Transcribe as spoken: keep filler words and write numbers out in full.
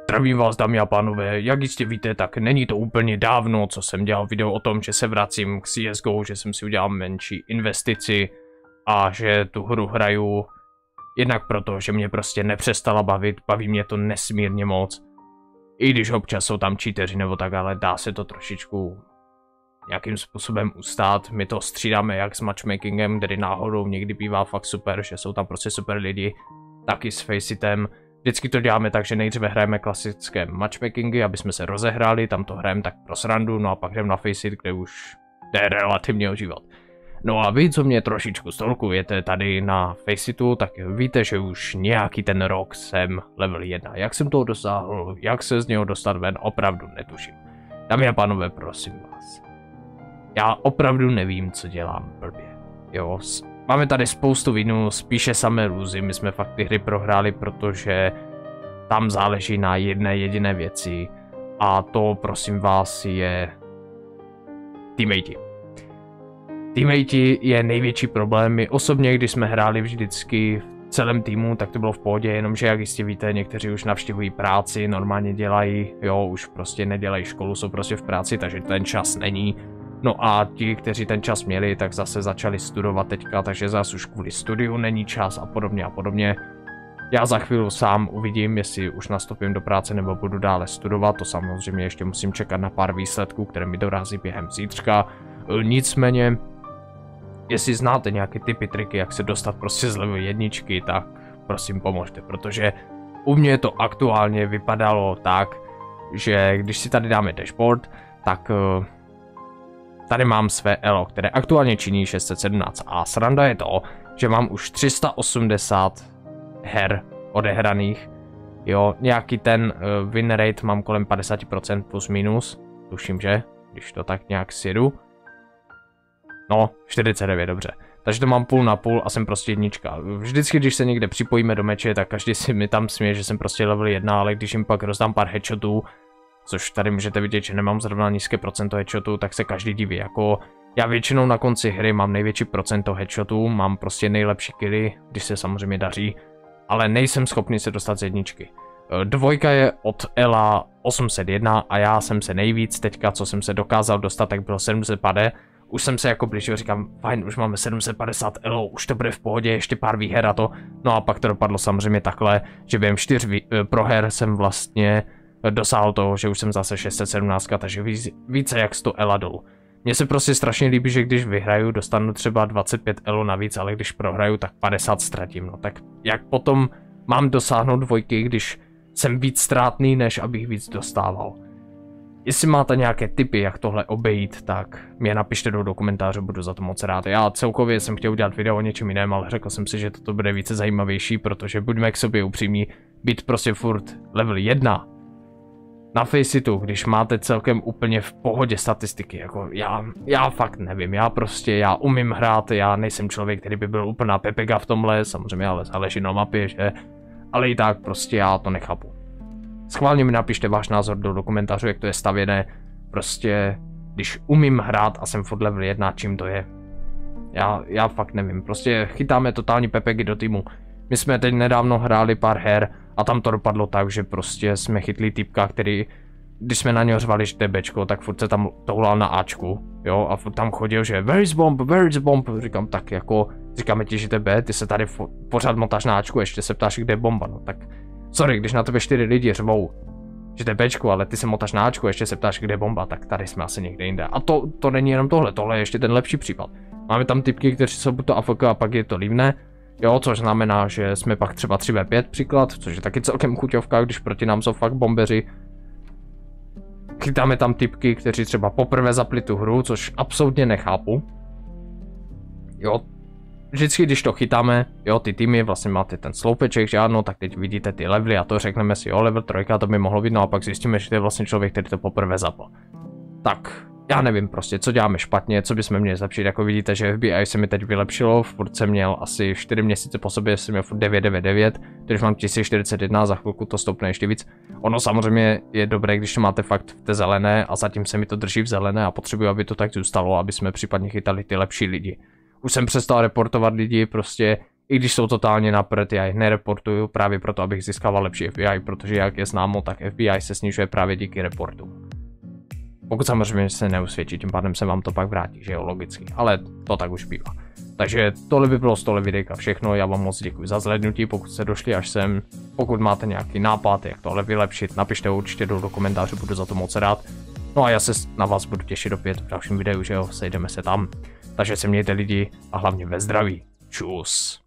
Zdravím vás, dámy a pánové, jak jistě víte, tak není to úplně dávno, co jsem dělal video o tom, že se vracím k C S G O, že jsem si udělal menší investici a že tu hru hraju jednak proto, že mě prostě nepřestala bavit, baví mě to nesmírně moc. I když občas jsou tam cheateři nebo tak, ale dá se to trošičku nějakým způsobem ustát. My to střídáme jak s matchmakingem, který náhodou někdy bývá fakt super, že jsou tam prostě super lidi, taky s Faceitem. Vždycky to děláme tak, že nejdříve hrajeme klasické matchmakingy, aby jsme se rozehráli, tam to hrajeme tak pro srandu, no a pak jdeme na Faceit, kde už jde relativně o život. No a vy, co mě trošičku stalkujete tady na Faceitu, tak víte, že už nějaký ten rok jsem level jedna. Jak jsem toho dosáhl, jak se z něho dostat ven, opravdu netuším. Dámy a pánové, prosím vás. Já opravdu nevím, co dělám blbě. Jo, máme tady spoustu vinů, spíše samé lůzy, my jsme fakt ty hry prohráli, protože tam záleží na jedné jediné věci a to, prosím vás, je teammate. Teammate je největší problém. My osobně, když jsme hráli vždycky v celém týmu, tak to bylo v pohodě, jenomže jak jistě víte, někteří už navštěvují práci, normálně dělají, jo, už prostě nedělají školu, jsou prostě v práci, takže ten čas není. No a ti, kteří ten čas měli, tak zase začali studovat teďka, takže zase už kvůli studiu není čas a podobně a podobně. Já za chvíli sám uvidím, jestli už nastoupím do práce nebo budu dále studovat, to samozřejmě ještě musím čekat na pár výsledků, které mi dorazí během zítřka. Nicméně, jestli znáte nějaké tipy, triky, jak se dostat prostě z level jedničky, tak prosím pomožte, protože u mě to aktuálně vypadalo tak, že když si tady dáme dashboard, tak tady mám své elo, které aktuálně činí šest set sedmnáct a sranda je to, že mám už tři sta osmdesát her odehraných, jo, nějaký ten uh, win rate mám kolem padesát procent plus minus, tuším, že, když to tak nějak sjedu, no, čtyřicet devět, dobře, takže to mám půl na půl a jsem prostě jednička. Vždycky, když se někde připojíme do meče, tak každý si mi tam směje, že jsem prostě level jedna, ale když jim pak rozdám pár headshotů, což tady můžete vidět, že nemám zrovna nízké procento headshotů, tak se každý diví. Jako já většinou na konci hry mám největší procento headshotů, mám prostě nejlepší killy, když se samozřejmě daří, ale nejsem schopný se dostat z jedničky. Dvojka je od Ela osm set jedna a já jsem se nejvíc teďka, co jsem se dokázal dostat, tak bylo sedm set padesát. Už jsem se jako blížil, říkám, fajn, už máme sedm set padesát elo, už to bude v pohodě, ještě pár výher a to. No a pak to dopadlo samozřejmě takhle, že během čtyř proher jsem vlastně dosáhl toho, že už jsem zase šest set sedmnáct, takže více jak sto ela dolů. Mně se prostě strašně líbí, že když vyhraju, dostanu třeba dvacet pět elo navíc, ale když prohraju, tak padesát ztratím. No tak jak potom mám dosáhnout dvojky, když jsem víc ztrátný, než abych víc dostával. Jestli máte nějaké tipy, jak tohle obejít, tak mě napište do komentářů, budu za to moc rád. Já celkově jsem chtěl udělat video o něčem jiném, ale řekl jsem si, že toto bude více zajímavější, protože buďme k sobě upřímní, být prostě furt level jedna na Faceitu, když máte celkem úplně v pohodě statistiky, jako já, já fakt nevím, já prostě, já umím hrát, já nejsem člověk, který by byl úplná pepega v tomhle, samozřejmě, ale záleží na mapě, že, ale i tak prostě já to nechápu. Schválně mi napište váš názor do komentářů, jak to je stavěné, prostě, když umím hrát a jsem furt level jedna, čím to je. Já, já fakt nevím, prostě chytáme totální pepegy do týmu. My jsme teď nedávno hráli pár her a tam to dopadlo tak, že prostě jsme chytli typka, který, když jsme na něho řvali, že to je Bčko, tak furt se tam toulal na Ačku, jo, a furt tam chodil, že where is bomb, where is bomb, říkám tak jako, říkáme ti, že to je B, ty se tady pořád motáš na Ačku, ještě se ptáš, kde je bomba, no tak, sorry, když na tebe čtyři lidi řvou, že to je Bčko, ale ty se motáš na Ačku, ještě se ptáš, kde je bomba, tak tady jsme asi někde jinde. A to, to není jenom tohle, tohle je ještě ten lepší případ. Máme tam typky, kteří jsou buď to A F K a pak je to líbné. Jo, což znamená, že jsme pak třeba tři ve pět příklad, což je taky celkem chuťovka, když proti nám jsou fakt bombeři. Chytáme tam typky, kteří třeba poprvé zapli tu hru, což absolutně nechápu. Jo, vždycky když to chytáme, jo, ty týmy, vlastně máte ten sloupeček, že ano, tak teď vidíte ty levely a to řekneme si, jo, level trojka, to by mohlo být, no a pak zjistíme, že to je vlastně člověk, který to poprvé zapl. Tak. Já nevím prostě, co děláme špatně, co bychom měli zlepšit, jako vidíte, že F B I se mi teď vylepšilo, furt jsem měl asi čtyři měsíce po sobě, jsem měl furt devět devět devět, když mám tisíc čtyřicet jedna, za chvilku to stoupne ještě víc. Ono samozřejmě je dobré, když to máte fakt v té zelené a zatím se mi to drží v zelené a potřebuji, aby to tak zůstalo, aby jsme případně chytali ty lepší lidi. Už jsem přestal reportovat lidi, prostě I když jsou totálně na prd, já je nereportuju právě proto, abych získával lepší F B I, protože jak je známo, tak F B I se snižuje právě díky reportu. Pokud samozřejmě se neusvědčí, tím pádem se vám to pak vrátí, že jo, logicky, ale to tak už bývá. Takže tohle by bylo z tohle videjka všechno, já vám moc děkuji za zhlédnutí, pokud jste došli až sem, pokud máte nějaký nápad, jak tohle vylepšit, napište ho určitě do komentářů, budu za to moc rád. No a já se na vás budu těšit opět v dalším videu, že jo, sejdeme se tam. Takže se mějte lidi a hlavně ve zdraví. Čus.